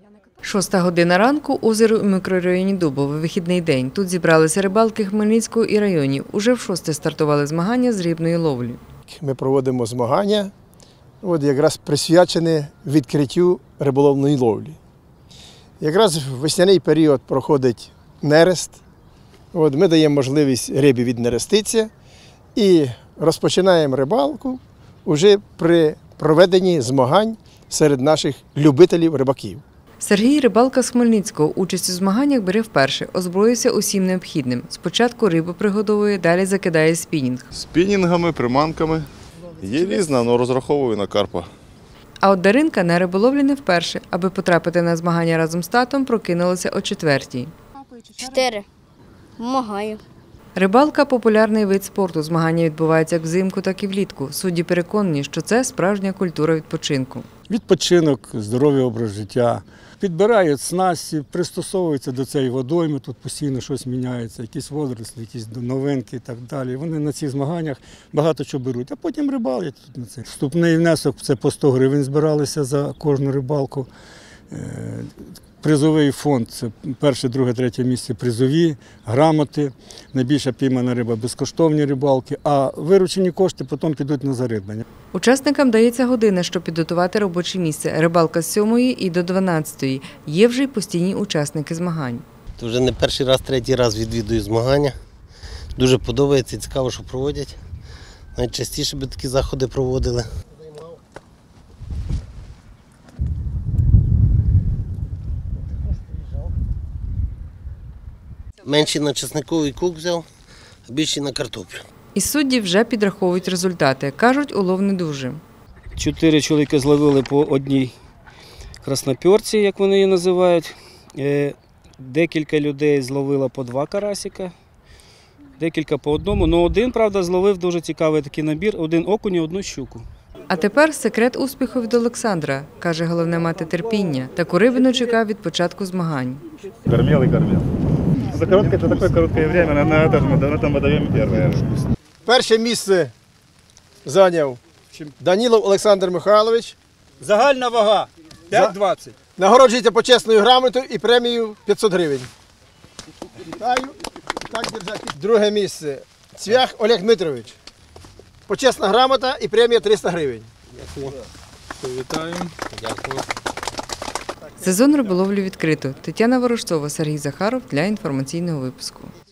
6 година ранку, озеро у мікрорайоні Дубове, вихідний день. Тут зібралися рибалки Хмельницького і районів. Уже в 6 стартували змагання з рибної ловлі. Ми проводимо змагання, якраз присвячені відкриттю риболовної ловлі. Якраз в весняний період проходить нерест. Ми даємо можливість рибі віднереститися і розпочинаємо рибалку вже при проведенні змагань серед наших любителів-рибаків. Сергій – рибалка з Хмельницького. Участь у змаганнях бере вперше. Озброївся усім необхідним. Спочатку рибу пригодовує, далі закидає спінінг. Спінінгами, приманками. Є різна, але розраховую на карпа. А от Даринка на риболовлі не вперше. Аби потрапити на змагання разом з татом, прокинулася о 4:00. 4. Помагаю. Рибалка – популярний вид спорту. Змагання відбуваються як взимку, так і влітку. Судді переконані, що це справжня культура відпочинку. Відпочинок, здоровий образ життя. Підбирають снасті, пристосовуються до цієї водойми, тут постійно щось міняється, якісь водорослі, якісь новинки і так далі. Вони на цих змаганнях багато чого беруть, а потім рибалять тут на це. Вступний внесок – це по 100 гривень збиралися за кожну рибалку. Призовий фонд – це перше, друге, третє місце призові, грамоти, найбільша піймана риба – безкоштовні рибалки, а виручені кошти потім підуть на зарибання. Учасникам дається година, щоб підготувати робоче місце. Рибалка з 7:00 і до 12:00. Є вже й постійні учасники змагань. Це вже не перший раз, третій раз відвідую змагання. Дуже подобається, цікаво, що проводять. Найчастіше би такі заходи проводили. Менший на чесниковий кук взяв, а більший на картоплю. І судді вже підраховують результати. Кажуть, улов не дуже. 4 чоловіки зловили по одній краснопьорці, як вони її називають. Декілька людей зловило по 2 карасика, декілька по одному. Ну один, правда, зловив дуже цікавий такий набір, 1 окунь і 1 щуку. А тепер секрет успіху від Олександра. Каже, головне мати терпіння. Таку рибину чекав від початку змагань. Кормил и кормил. За такое короткое время на этом водоеме первое. Перше місце зайняв Данілов Олександр Михайлович. Загальна вага – 5,20. Нагороджується почесною грамотою і премією 500 гривень. Вітаю. Так держати. Друге місце – Цвях Олег Дмитрович. Почесна грамота і премія 300 гривень. Дякую. Вітаю. Дякую. Сезон риболовлі відкрито. Тетяна Ворожцова, Сергій Захаров для інформаційного випуску.